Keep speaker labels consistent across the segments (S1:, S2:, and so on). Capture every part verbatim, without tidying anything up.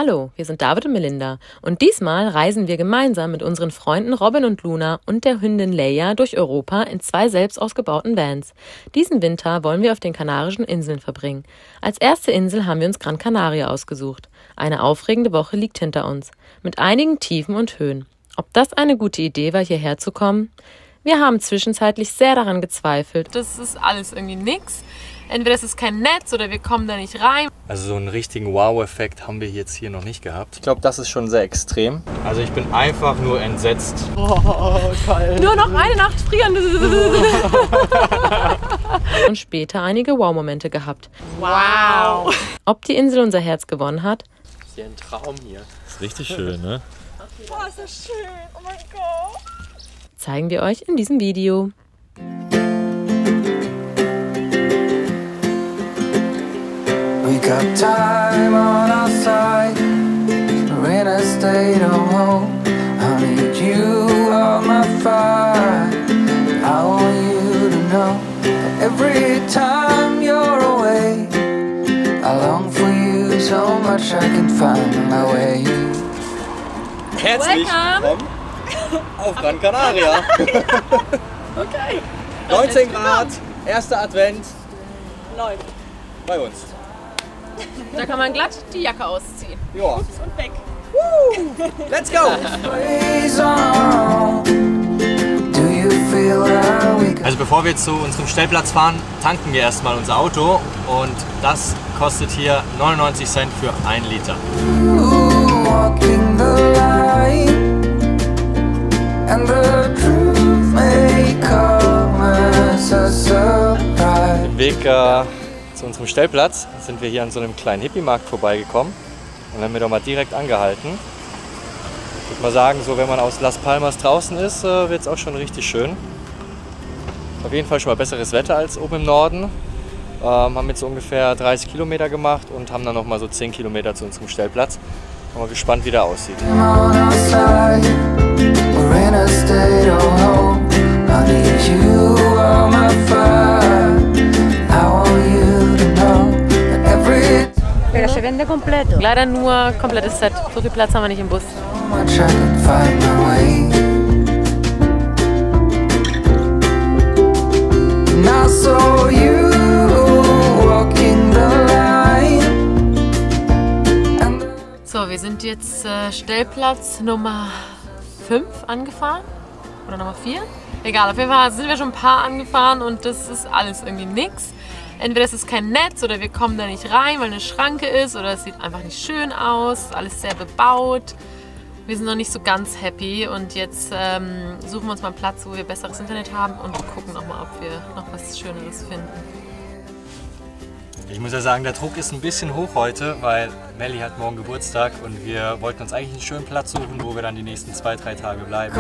S1: Hallo, wir sind David und Melinda und diesmal reisen wir gemeinsam mit unseren Freunden Robin und Luna und der Hündin Leia durch Europa in zwei selbst ausgebauten Vans. Diesen Winter wollen wir auf den Kanarischen Inseln verbringen. Als erste Insel haben wir uns Gran Canaria ausgesucht. Eine aufregende Woche liegt hinter uns, mit einigen Tiefen und Höhen. Ob das eine gute Idee war, hierher zu kommen? Wir haben zwischenzeitlich sehr daran gezweifelt.
S2: Das ist alles irgendwie nix. Entweder es ist kein Netz oder wir kommen da nicht rein.
S3: Also so einen richtigen Wow-Effekt haben wir jetzt hier noch nicht gehabt.
S4: Ich glaube, das ist schon sehr extrem.
S3: Also ich bin einfach nur entsetzt.
S4: Oh, geil.
S2: Nur noch eine Nacht frieren.
S1: Und später einige Wow-Momente gehabt.
S2: Wow.
S1: Ob die Insel unser Herz gewonnen hat?
S4: Das ist ja ein Traum hier.
S3: Das ist richtig schön, ne?
S2: Boah, ist das schön. Oh mein Gott.
S1: Zeigen wir euch in diesem Video.
S5: We got time on our side. We're in a state of hope. I need you on my fire. I want you to know that every time you're away, I long for you so much I can find my way.
S4: Herzlich willkommen auf Gran Canaria.
S2: Okay.
S4: neunzehn Grad, erster Advent.
S2: Läuft.
S4: Bei uns.
S2: Da kann man glatt die Jacke ausziehen.
S4: Ja.
S2: Ups, und weg.
S4: Woo! Let's go!
S3: Also bevor wir jetzt zu unserem Stellplatz fahren, tanken wir erstmal unser Auto und das kostet hier neunundneunzig Cent für ein Liter. Im Weg äh, zu unserem Stellplatz sind wir hier an so einem kleinen Hippie-Markt vorbeigekommen und haben wir doch mal direkt angehalten. Ich würde mal sagen, so wenn man aus Las Palmas draußen ist, äh, wird es auch schon richtig schön. Auf jeden Fall schon mal besseres Wetter als oben im Norden. Ähm, haben jetzt so ungefähr dreißig Kilometer gemacht und haben dann noch mal so zehn Kilometer zu unserem Stellplatz. Bin mal gespannt, wie der aussieht.
S1: Leider nur komplettes Set. So viel Platz haben wir nicht im Bus.
S2: So, wir sind jetzt äh, Stellplatz Nummer fünf angefahren. Oder Nummer vier? Egal, auf jeden Fall sind wir schon ein paar angefahren und das ist alles irgendwie nix. Entweder es ist kein Netz oder wir kommen da nicht rein, weil eine Schranke ist oder es sieht einfach nicht schön aus, alles sehr bebaut. Wir sind noch nicht so ganz happy und jetzt ähm, suchen wir uns mal einen Platz, wo wir besseres Internet haben und gucken nochmal, ob wir noch was Schöneres finden.
S3: Ich muss ja sagen, der Druck ist ein bisschen hoch heute, weil Melli hat morgen Geburtstag und wir wollten uns eigentlich einen schönen Platz suchen, wo wir dann die nächsten zwei, drei Tage bleiben.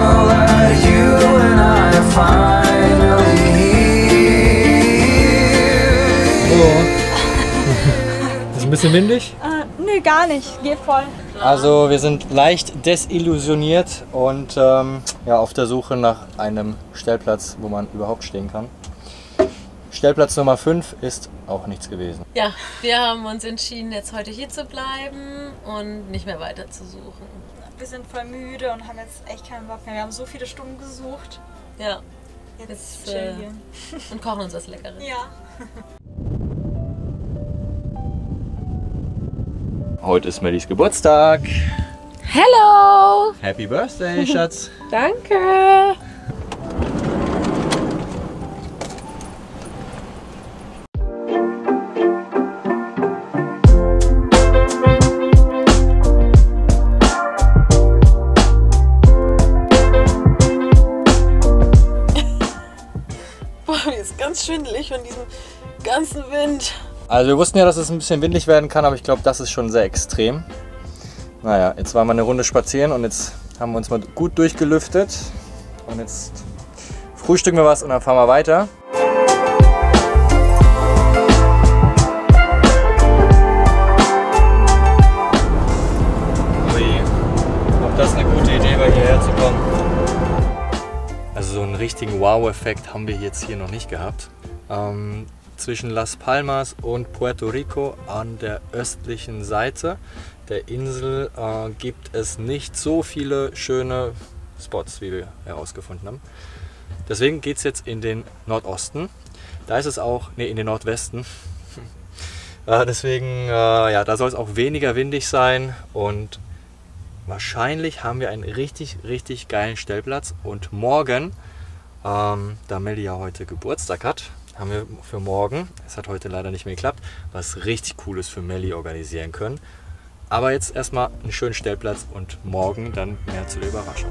S3: Ist ein bisschen windig?
S6: Äh, nö, gar nicht. Geht voll.
S4: Also wir sind leicht desillusioniert und ähm, ja, auf der Suche nach einem Stellplatz, wo man überhaupt stehen kann. Stellplatz Nummer fünf ist auch nichts gewesen.
S2: Ja, wir haben uns entschieden, jetzt heute hier zu bleiben und nicht mehr weiter zu suchen.
S6: Wir sind voll müde und haben jetzt echt keinen Bock mehr. Wir haben so viele Stunden gesucht.
S2: Ja.
S6: Jetzt,
S2: Jetzt
S6: chillen
S2: äh,
S6: wir.
S2: und kochen uns was Leckeres.
S6: Ja.
S4: Heute ist Mellis Geburtstag.
S1: Hello!
S4: Happy Birthday, Schatz.
S1: Danke!
S2: Boah, mir ist ganz schwindelig von diesem ganzen Wind.
S4: Also wir wussten ja, dass es ein bisschen windig werden kann, aber ich glaube, das ist schon sehr extrem. Naja, jetzt waren wir eine Runde spazieren und jetzt haben wir uns mal gut durchgelüftet. Und jetzt frühstücken wir was und dann fahren wir weiter.
S3: Ui, ob das eine gute Idee war, hierher zu kommen? Also so einen richtigen Wow-Effekt haben wir jetzt hier noch nicht gehabt. Ähm, zwischen Las Palmas und Puerto Rico an der östlichen Seite der Insel äh, gibt es nicht so viele schöne Spots, wie wir herausgefunden haben. Deswegen geht es jetzt in den Nordosten. Da ist es auch, nee, in den Nordwesten. äh, deswegen, äh, ja, da soll es auch weniger windig sein und wahrscheinlich haben wir einen richtig, richtig geilen Stellplatz. Und morgen, ähm, da Melli ja heute Geburtstag hat, haben wir für morgen, es hat heute leider nicht mehr geklappt, was richtig Cooles für Melli organisieren können. Aber jetzt erstmal einen schönen Stellplatz und morgen dann mehr zu der Überraschung.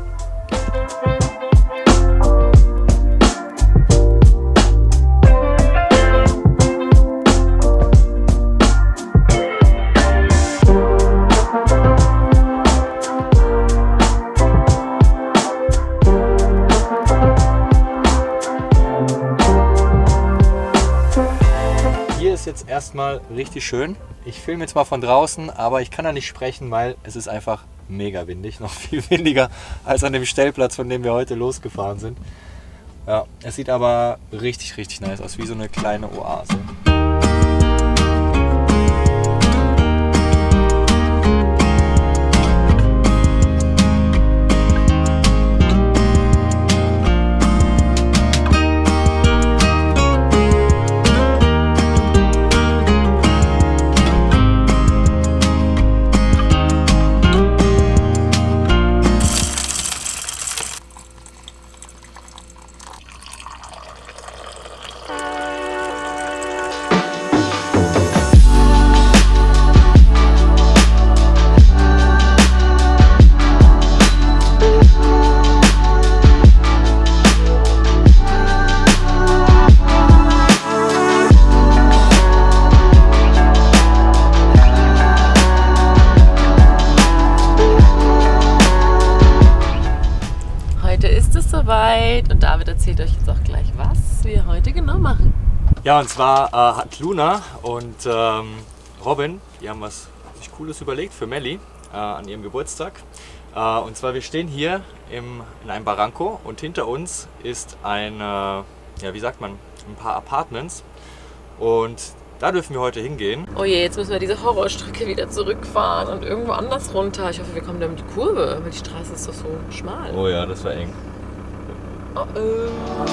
S3: Jetzt erstmal richtig schön. Ich filme jetzt mal von draußen, aber ich kann da nicht sprechen, weil es ist einfach mega windig, noch viel windiger als an dem Stellplatz, von dem wir heute losgefahren sind. Ja, es sieht aber richtig, richtig nice aus, wie so eine kleine Oase.
S2: Und David erzählt euch jetzt auch gleich, was wir heute genau machen.
S3: Ja, und zwar äh, hat Luna und ähm, Robin, die haben was sich Cooles überlegt für Melli äh, an ihrem Geburtstag. Äh, und zwar, wir stehen hier im, in einem Barranco und hinter uns ist ein, äh, ja, wie sagt man, ein paar Apartments. Und da dürfen wir heute hingehen.
S2: Oh je, jetzt müssen wir diese Horrorstrecke wieder zurückfahren und irgendwo anders runter. Ich hoffe, wir kommen da um die Kurve, weil die Straße ist doch so schmal.
S3: Oh ja, das war eng.
S2: Oh, oh.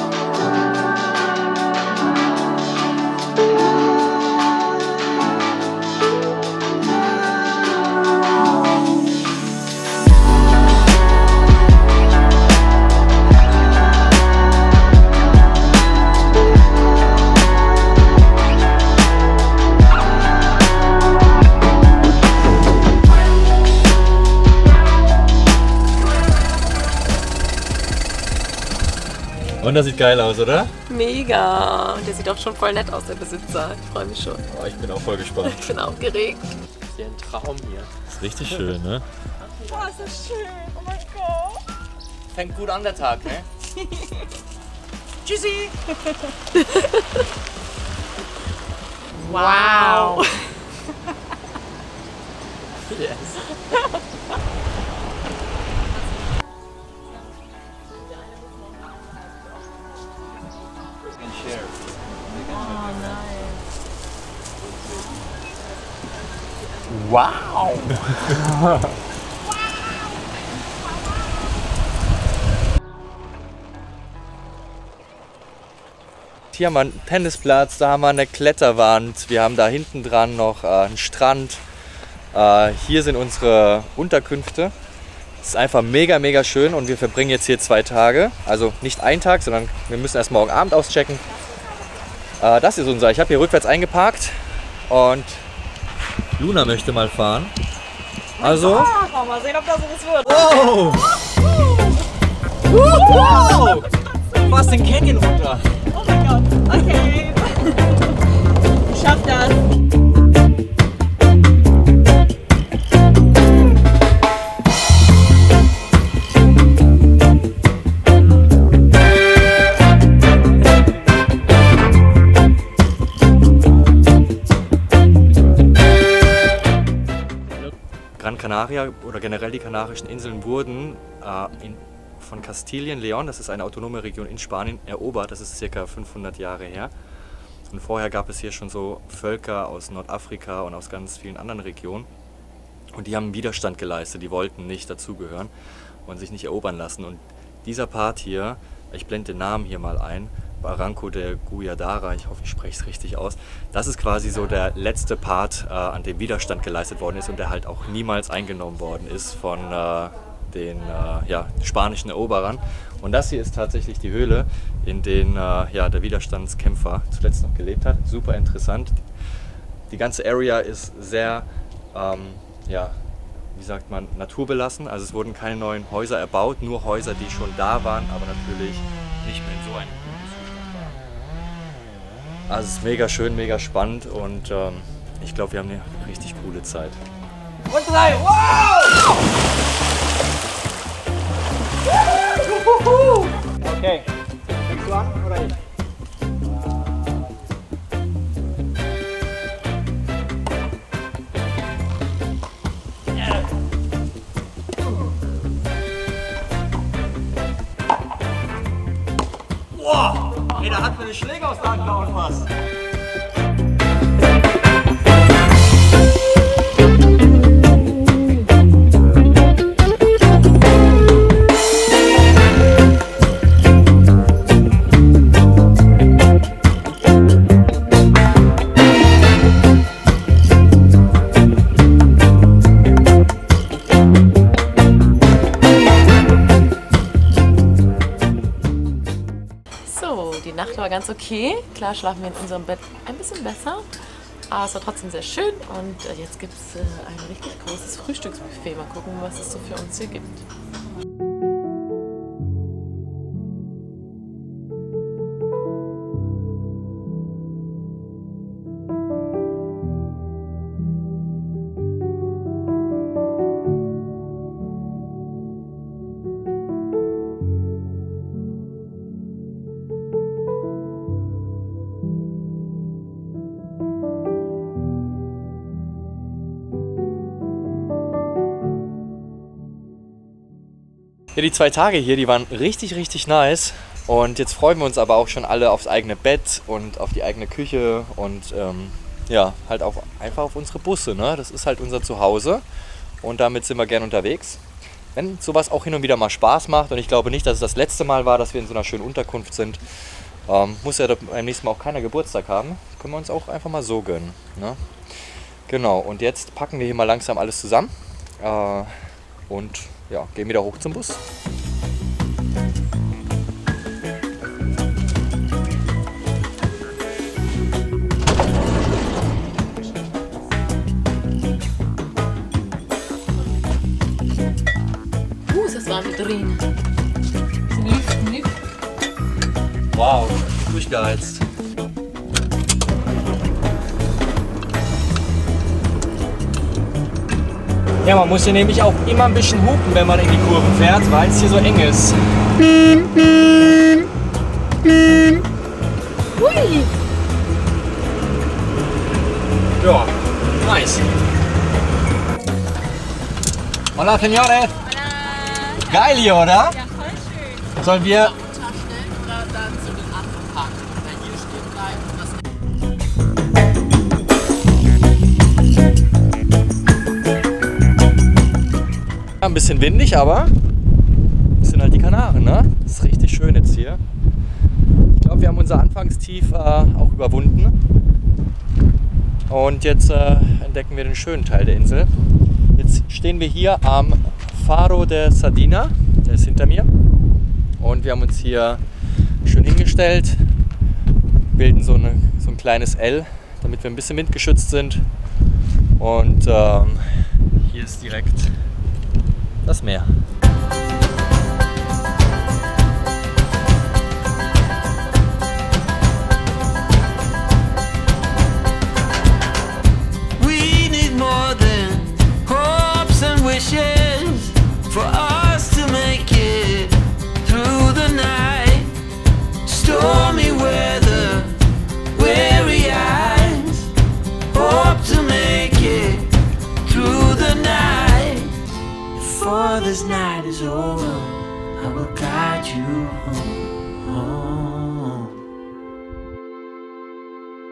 S3: Und das sieht geil aus, oder?
S2: Mega! Und der sieht auch schon voll nett aus, der Besitzer. Ich freue mich schon.
S3: Oh, ich bin auch voll gespannt.
S2: Ich bin aufgeregt.
S7: Das ist ja ein Traum hier.
S3: Das ist richtig schön, ne?
S6: Boah, ist das schön. Oh mein Gott.
S7: Fängt gut an der Tag, ne?
S6: Tschüssi.
S2: Wow!
S7: Yes.
S3: Wow! Hier haben wir einen Tennisplatz, da haben wir eine Kletterwand, wir haben da hinten dran noch äh, einen Strand. Äh, hier sind unsere Unterkünfte. Es ist einfach mega, mega schön und wir verbringen jetzt hier zwei Tage. Also nicht einen Tag, sondern wir müssen erst morgen Abend auschecken. Äh, das ist unser. Ich habe hier rückwärts eingeparkt und Luna möchte mal fahren. Also.
S6: Ah, mal sehen, ob das was wird.
S3: Oh! Wow! Fast den Canyon runter.
S6: Oh mein Gott. Okay. Ich schaff das.
S3: Gran Canaria oder generell die Kanarischen Inseln wurden äh, in, von Kastilien, León, das ist eine autonome Region in Spanien, erobert. Das ist circa fünfhundert Jahre her. Und vorher gab es hier schon so Völker aus Nordafrika und aus ganz vielen anderen Regionen. Und die haben Widerstand geleistet, die wollten nicht dazugehören und sich nicht erobern lassen. Und dieser Part hier, ich blende den Namen hier mal ein, Barranco de Guyadara, ich hoffe, ich spreche es richtig aus. Das ist quasi so der letzte Part, äh, an dem Widerstand geleistet worden ist und der halt auch niemals eingenommen worden ist von äh, den äh, ja, spanischen Eroberern. Und das hier ist tatsächlich die Höhle, in der äh, ja, der Widerstandskämpfer zuletzt noch gelebt hat. Super interessant. Die ganze Area ist sehr, ähm, ja, wie sagt man, naturbelassen. Also es wurden keine neuen Häuser erbaut, nur Häuser, die schon da waren, aber natürlich nicht mehr in so einem Also es ist mega schön, mega spannend und ähm, ich glaube, wir haben eine richtig coole Zeit.
S8: Und drei, wow! Okay, fängst du an oder ich? Wow! Ey, da hat mir eine Schläger aus der Hand gehauen fast.
S2: Die Nacht war ganz okay. Klar schlafen wir in unserem Bett ein bisschen besser, aber es war trotzdem sehr schön. Und jetzt gibt es ein richtig großes Frühstücksbuffet. Mal gucken, was es so für uns hier gibt.
S3: Ja, die zwei Tage hier, die waren richtig, richtig nice. Und jetzt freuen wir uns aber auch schon alle aufs eigene Bett und auf die eigene Küche und ähm, ja, halt auf, einfach auf unsere Busse. Ne? Das ist halt unser Zuhause und damit sind wir gern unterwegs. Wenn sowas auch hin und wieder mal Spaß macht und ich glaube nicht, dass es das letzte Mal war, dass wir in so einer schönen Unterkunft sind, ähm, muss ja beim nächsten Mal auch keiner Geburtstag haben, können wir uns auch einfach mal so gönnen. Ne? Genau, und jetzt packen wir hier mal langsam alles zusammen äh, und ja, gehen wieder hoch zum Bus.
S2: Uh, ist das warm hier drin. Lüften, lüften.
S3: Wow, durchgeheizt.
S8: Ja, man muss hier nämlich auch immer ein bisschen hupen, wenn man in die Kurven fährt, weil es hier so eng ist.
S2: Hui!
S8: Ja, nice. Hola, Señores. Hola. Geil hier, oder?
S6: Ja, voll schön.
S8: Sollen wir...
S2: Unterstellen oder dann zu den anderen Parken? Weil hier stehen bleiben.
S3: Ein bisschen windig, aber das sind halt die Kanaren, ne? Das ist richtig schön jetzt hier. Ich glaube, wir haben unser Anfangstief äh, auch überwunden. Und jetzt äh, entdecken wir den schönen Teil der Insel. Jetzt stehen wir hier am Faro de Sardina, der ist hinter mir. Und wir haben uns hier schön hingestellt, bilden so, eine, so ein kleines L, damit wir ein bisschen windgeschützt sind. Und ähm, hier ist direkt das Meer.
S5: We need more than hopes and wishes for us to make it through the night. Stormy weather, weary eyes, hope to make it through the night. Before this night is over, I will guide you home, home.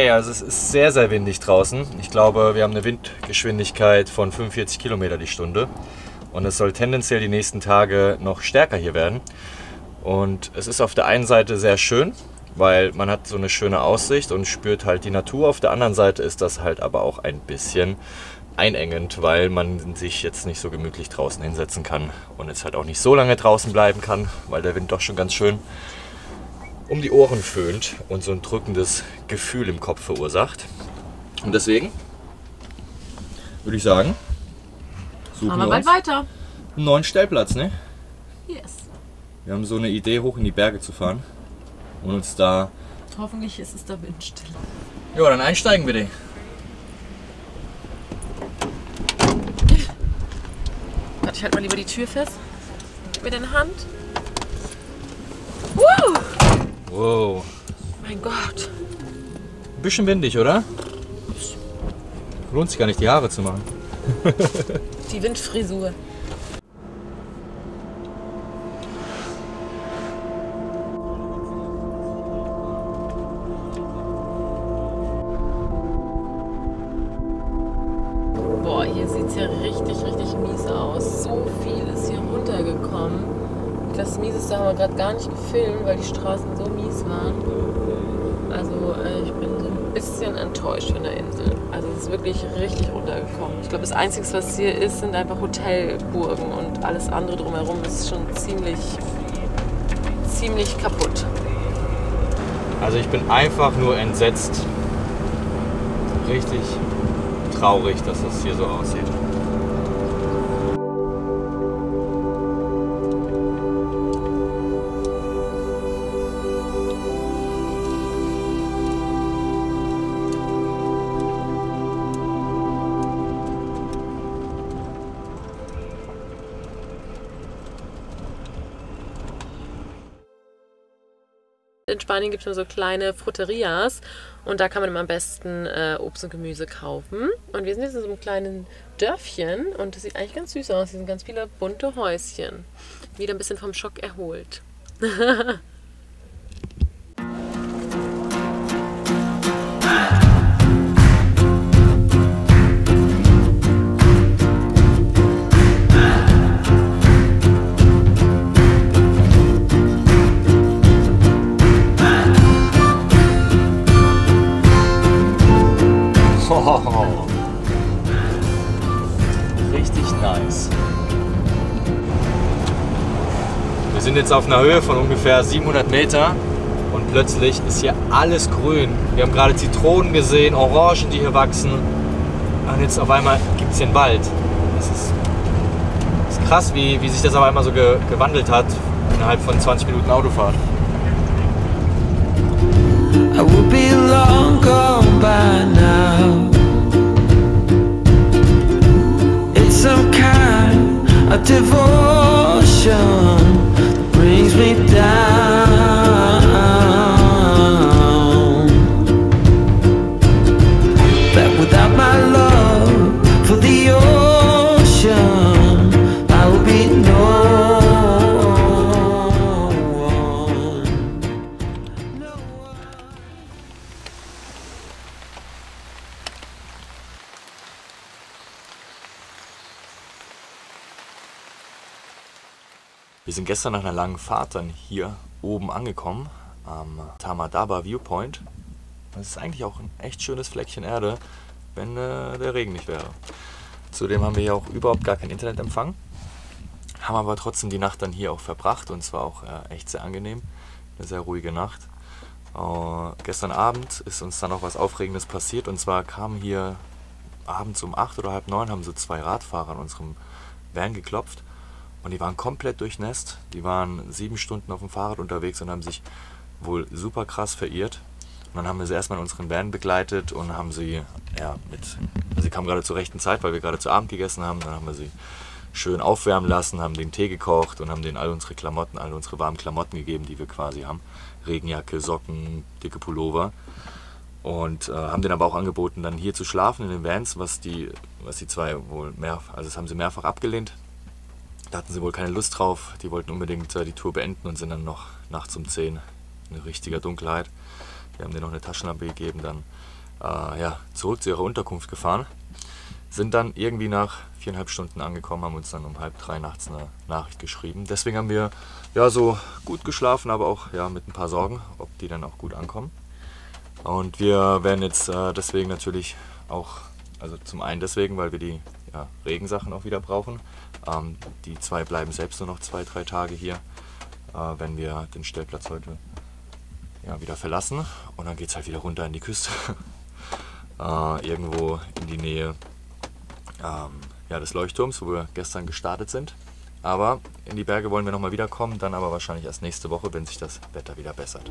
S4: Nee, also es ist sehr, sehr windig draußen. Ich glaube, wir haben eine Windgeschwindigkeit von fünfundvierzig Kilometer die Stunde. Und es soll tendenziell die nächsten Tage noch stärker hier werden. Und es ist auf der einen Seite sehr schön, weil man hat so eine schöne Aussicht und spürt halt die Natur. Auf der anderen Seite ist das halt aber auch ein bisschen einengend, weil man sich jetzt nicht so gemütlich draußen hinsetzen kann und jetzt halt auch nicht so lange draußen bleiben kann, weil der Wind doch schon ganz schön um die Ohren föhnt und so ein drückendes Gefühl im Kopf verursacht. Und deswegen würde ich sagen, suchen
S2: Fahren wir
S4: wir
S2: bald
S4: uns
S2: weiter.
S4: einen neuen Stellplatz, ne?
S2: Yes.
S4: Wir haben so eine Idee, hoch in die Berge zu fahren und uns da...
S2: Hoffentlich ist es da windstill.
S4: Ja, dann einsteigen bitte.
S2: Warte, ich halte mal lieber die Tür fest. Gib mir deine Hand. Woo!
S4: Wow.
S2: Mein Gott.
S4: Ein bisschen windig, oder? Lohnt sich gar nicht, die Haare zu machen.
S2: Die Windfrisur. Boah, hier sieht es ja richtig, richtig mies aus. So viel ist hier runtergekommen. Das Mieseste haben wir gerade gar nicht gefilmt, weil die Straßen so mies waren. Also äh, ich bin so ein bisschen enttäuscht von der Insel. Also es ist wirklich richtig runtergekommen. Ich glaube, das Einzige, was hier ist, sind einfach Hotelburgen und alles andere drumherum ist schon ziemlich, ziemlich kaputt.
S4: Also ich bin einfach nur entsetzt. Richtig traurig, dass das hier so aussieht.
S2: In Spanien gibt es so kleine Fruterias und da kann man immer am besten äh, Obst und Gemüse kaufen. Und wir sind jetzt in so einem kleinen Dörfchen und das sieht eigentlich ganz süß aus. Hier sind ganz viele bunte Häuschen. Wieder ein bisschen vom Schock erholt.
S4: Oh, richtig nice. Wir sind jetzt auf einer Höhe von ungefähr siebenhundert Meter und plötzlich ist hier alles grün. Wir haben gerade Zitronen gesehen, Orangen, die hier wachsen. Und jetzt auf einmal gibt es hier einen Wald. Das ist, das ist krass, wie, wie sich das auf einmal so ge, gewandelt hat innerhalb von zwanzig Minuten Autofahrt.
S5: I would be long gone by now. It's some kind of devotion that brings me down. That without my love for the ocean, I would be no.
S4: Wir sind gestern nach einer langen Fahrt dann hier oben angekommen, am Tamadaba Viewpoint. Das ist eigentlich auch ein echt schönes Fleckchen Erde, wenn äh, der Regen nicht wäre. Zudem haben wir hier auch überhaupt gar keinen Internetempfang, haben aber trotzdem die Nacht dann hier auch verbracht und es war auch äh, echt sehr angenehm, eine sehr ruhige Nacht. Uh, gestern Abend ist uns dann noch was Aufregendes passiert und zwar kamen hier abends um acht oder halb neun haben so zwei Radfahrer an unserem Van geklopft. Und die waren komplett durchnässt. Die waren sieben Stunden auf dem Fahrrad unterwegs und haben sich wohl super krass verirrt. Und dann haben wir sie erstmal in unseren Van begleitet und haben sie, ja, mit, also sie kamen gerade zur rechten Zeit, weil wir gerade zu Abend gegessen haben. Dann haben wir sie schön aufwärmen lassen, haben den Tee gekocht und haben denen all unsere Klamotten, all unsere warmen Klamotten gegeben, die wir quasi haben. Regenjacke, Socken, dicke Pullover. Und äh, haben denen aber auch angeboten, dann hier zu schlafen in den Vans, was die, was die zwei wohl mehr, also das haben sie mehrfach abgelehnt. Da hatten sie wohl keine Lust drauf, die wollten unbedingt äh, die Tour beenden und sind dann noch nachts um zehn in richtiger Dunkelheit. Wir haben denen noch eine Taschenlampe gegeben, dann äh, ja, zurück zu ihrer Unterkunft gefahren. Sind dann irgendwie nach viereinhalb Stunden angekommen, haben uns dann um halb drei nachts eine Nachricht geschrieben. Deswegen haben wir ja so gut geschlafen, aber auch ja, mit ein paar Sorgen, ob die dann auch gut ankommen. Und wir werden jetzt äh, deswegen natürlich auch, also zum einen deswegen, weil wir die ja, Regensachen auch wieder brauchen. Ähm, die zwei bleiben selbst nur noch zwei, drei Tage hier, äh, wenn wir den Stellplatz heute ja, wieder verlassen. Und dann geht es halt wieder runter in die Küste, äh, irgendwo in die Nähe ähm, ja, des Leuchtturms, wo wir gestern gestartet sind. Aber in die Berge wollen wir nochmal wiederkommen, dann aber wahrscheinlich erst nächste Woche, wenn sich das Wetter wieder bessert.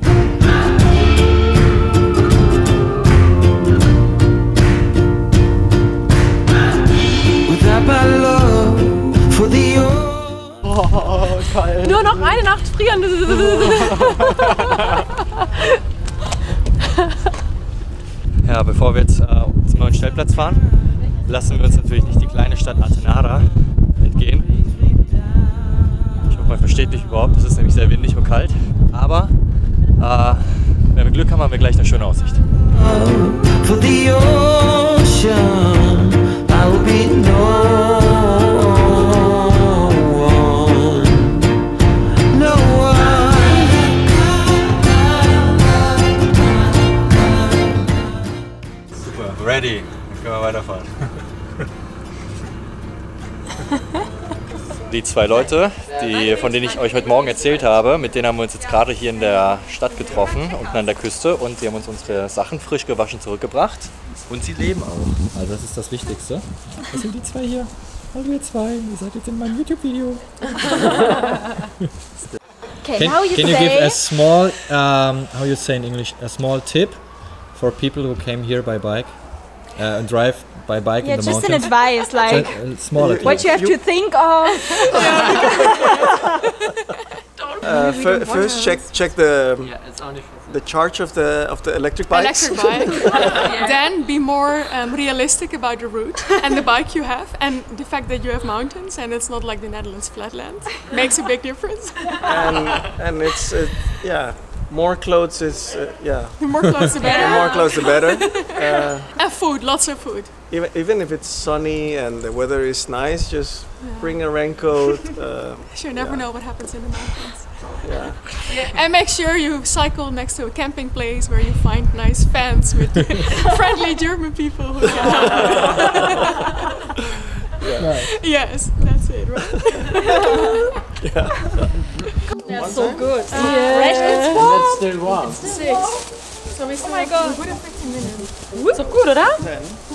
S7: Oh, kalt.
S2: Nur noch eine Nacht frieren.
S3: Ja, bevor wir jetzt äh, zum neuen Stellplatz fahren, lassen wir uns natürlich nicht die kleine Stadt Atenara entgehen. Ich hoffe, man versteht mich überhaupt, es ist nämlich sehr windig und kalt. Aber äh, wenn wir Glück haben, haben wir gleich eine schöne Aussicht.
S5: For the ocean, I will be no one, no one.
S3: Super, ready. Dann können wir weiterfahren. Die zwei Leute, die, von denen ich euch heute Morgen erzählt habe, mit denen haben wir uns jetzt gerade hier in der Stadt getroffen, unten an der Küste, und die haben uns unsere Sachen frisch gewaschen zurückgebracht. Und sie leben auch. Also das ist das Wichtigste. Das sind die zwei hier. Hallo ihr zwei, ihr seid jetzt in meinem YouTube-Video.
S6: Okay,
S3: Can,
S6: how you
S3: can you
S6: say?
S3: give a small, um, how you say in English, a small tip for people who came here by bike uh, and drive by bike
S6: Yeah,
S3: in the
S6: just an
S3: mountains?
S6: advice, like
S3: A, a small advice.
S6: what you have to think of.
S9: Uh, fir- first, check check the um,
S7: Yeah, it's only for
S9: the charge of the of the electric bikes.
S10: Electric bike. Then be more um, realistic about the route and the bike you have, and the fact that you have mountains and it's not like the Netherlands flatland makes a big difference.
S9: and and it's uh, yeah, more clothes is uh, yeah,
S10: The more clothes, the
S9: the
S10: better.
S9: more clothes the better. Uh,
S10: And food, lots of food.
S9: even even if it's sunny and the weather is nice, just bring a raincoat. Uh,
S10: You never
S9: Yeah.
S10: know what happens in the mountains.
S9: yeah.
S10: And make sure you cycle next to a camping place where you find nice fans with friendly German people who can help you. Yes, that's it, right?
S6: That's so good.
S2: Fresh and
S7: And
S2: warm.
S7: that's still warm.
S10: Six. So we still
S6: Oh my
S10: have
S6: God.
S10: a good fifteen minutes.
S2: Ist doch gut, oder?
S9: Then